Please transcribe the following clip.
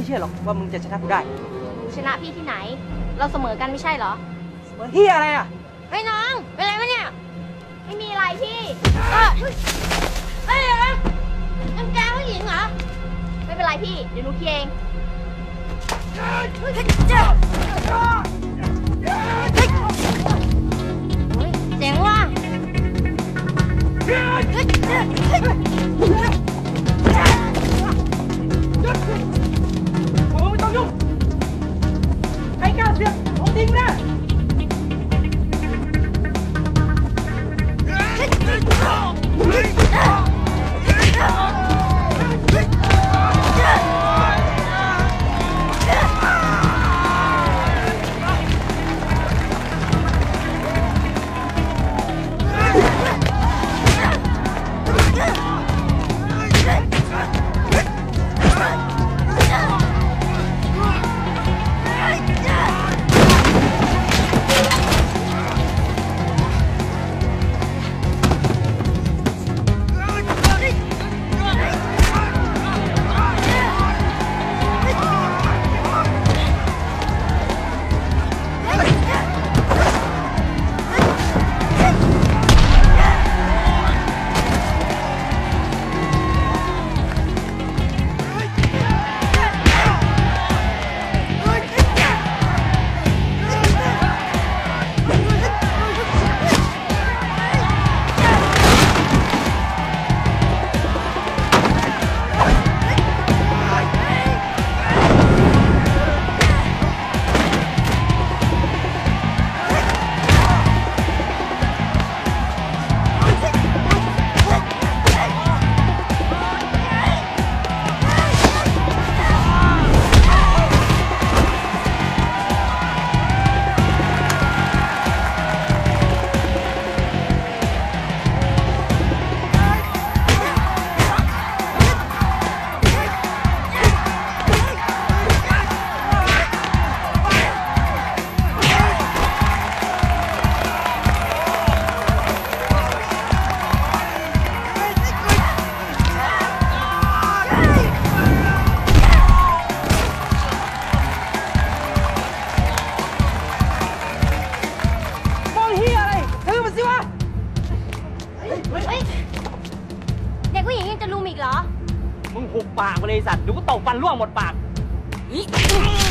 เชื่อหรอกว่ามึงจะชนะกูได้ชนะพี่ที่ไหนเราเสมอกันไม่ใช่เหรอเสมอที่อะไรอ่ะเฮ้ยน้องเป็นไรวะเนี่ยไม่มีอะไรพี่เฮ้ยน้ำแกงผู้หญิงเหรอไม่เป็นไรพี่เดี๋ยวหนูเคลียร์เองเจ๋งว่ะมึงไม่ต้องยุ่งใครกล้าเสือกของจริงนะเด็กผู้หญิงยังจะลุมอีกเหรอมึงหุบปากไปเลยสัตว์เดี๋ยวกูตบฟันร่วงหมดปาก